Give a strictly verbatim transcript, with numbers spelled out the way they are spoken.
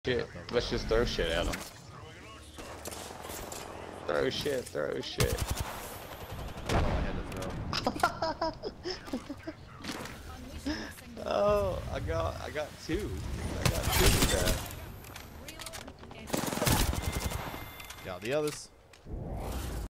Shit, let's just throw shit at them. Throw shit, throw shit. That's all I had to throw. Oh, I got, I got two. I got two with that. Got the others.